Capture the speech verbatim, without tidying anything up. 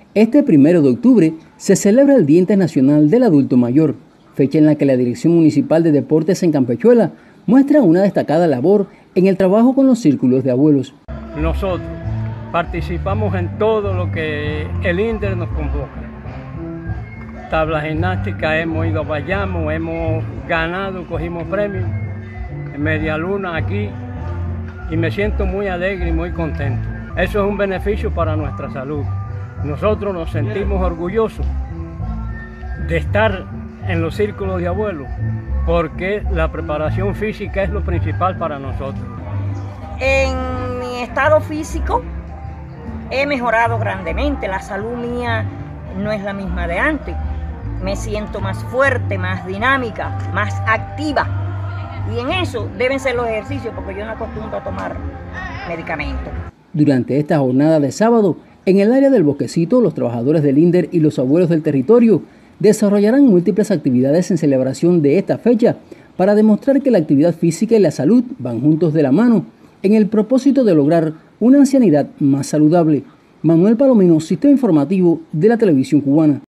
Este primero de octubre se celebra el Día Internacional del Adulto Mayor, fecha en la que la Dirección Municipal de Deportes en Campechuela muestra una destacada labor en el trabajo con los círculos de abuelos. Nosotros participamos en todo lo que el INDER nos convoca. Tabla gimnástica, hemos ido a Bayamo, hemos ganado, cogimos premios en Media Luna aquí y me siento muy alegre y muy contento. Eso es un beneficio para nuestra salud. Nosotros nos sentimos orgullosos de estar en los círculos de abuelos porque la preparación física es lo principal para nosotros. En mi estado físico he mejorado grandemente, la salud mía no es la misma de antes. Me siento más fuerte, más dinámica, más activa. Y en eso deben ser los ejercicios, porque yo no acostumbro a tomar medicamentos. Durante esta jornada de sábado, en el área del Bosquecito, los trabajadores del INDER y los abuelos del territorio desarrollarán múltiples actividades en celebración de esta fecha para demostrar que la actividad física y la salud van juntos de la mano en el propósito de lograr una ancianidad más saludable. Manuel Palomino, Sistema Informativo de la Televisión Cubana.